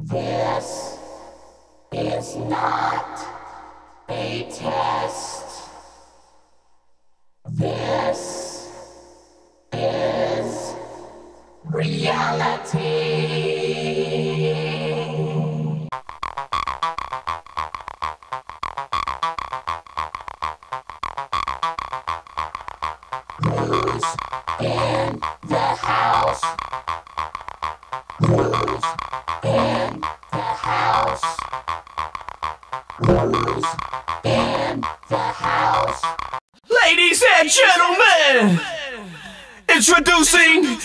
This is not a test. This is reality. Who's in the house? Who's in the house? Who's in the house? Ladies and gentlemen, introducing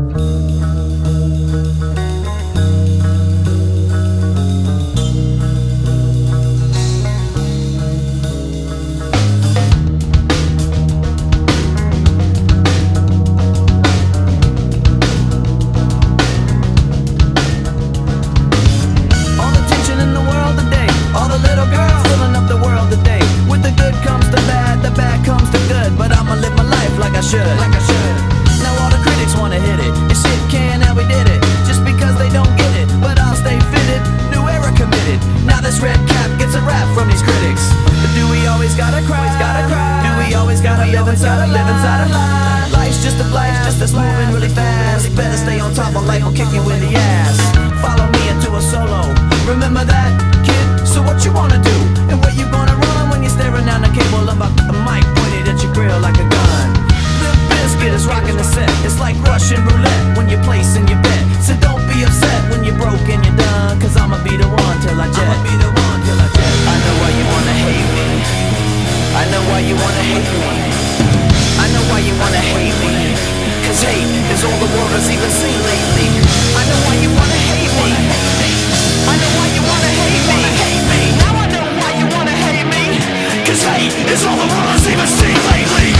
like I should. Now all the critics wanna hit it, and shit can, and we did it, just because they don't get it. But I'll stay fitted, new era committed. Now this red cap gets a rap from these critics. But do we always gotta cry? Do we always gotta live inside a lie? Life's just a blast, just that's moving really fast. Better stay on top, or life will kick you in the ass. Follow me into a solo, remember that, kid? So what you wanna do, and where you gonna run when you're staring down the cable about the mic pointed at your grill like a gun? Biscuit is rocking the set. It's like Russian roulette when you're placing your bet. So don't be upset when you're broke and you're done, cause I'ma be the one till I jet. I know why you wanna hate me. I know why you wanna hate me. I know why you wanna hate me, cause hate is all the world has even seen lately. I know why you wanna hate me. I know why you wanna hate me. Now I know why you wanna hate me, cause hate is all the world has even seen lately.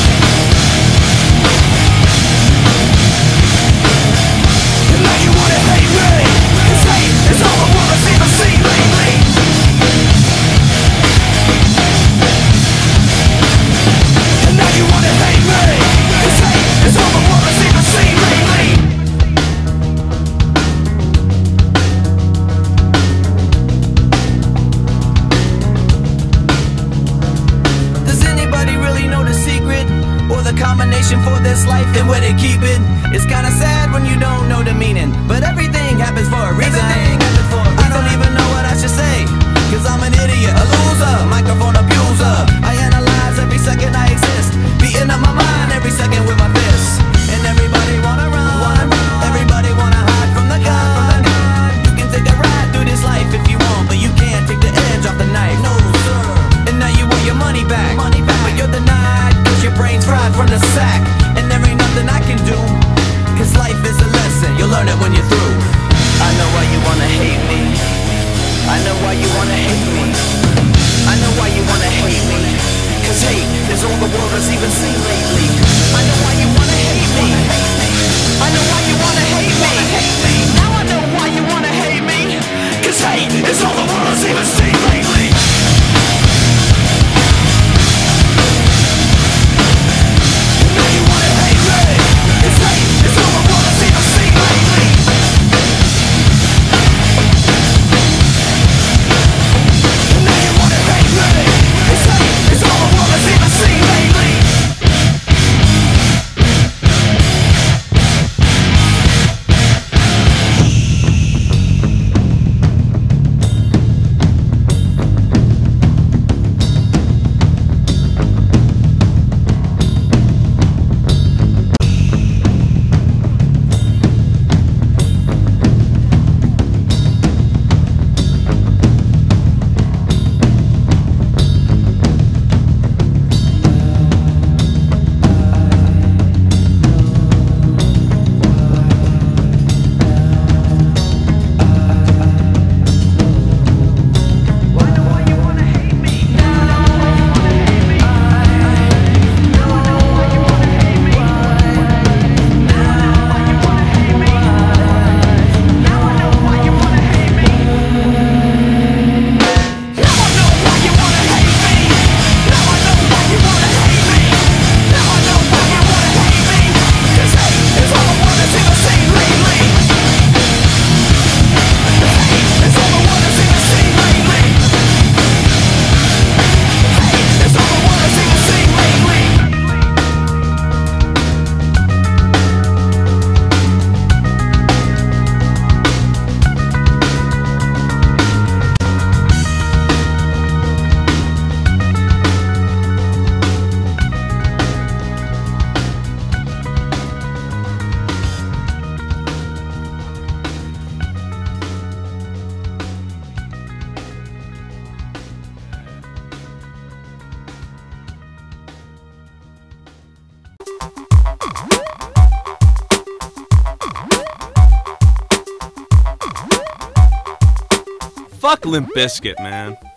Combination for this life and where they keep it. It's kinda sad when you don't know the meaning, but everything happens for a reason. I don't even know what I should say, cause I'm an idiot, a loser, microphone abuser. I analyze every second I exist, beating up my mind every second with my fists. And everybody wanna run, everybody wanna hide from the gun. You can take a ride through this life if you want, but you can't take the edge off the knife. No sir. And now you want your money back, but you're denied, your brain's fried from the sack. And there ain't nothing I can do, cause life is a lesson, you'll learn it when you're through. I know why you wanna hate Fuck Limp Bizkit, man.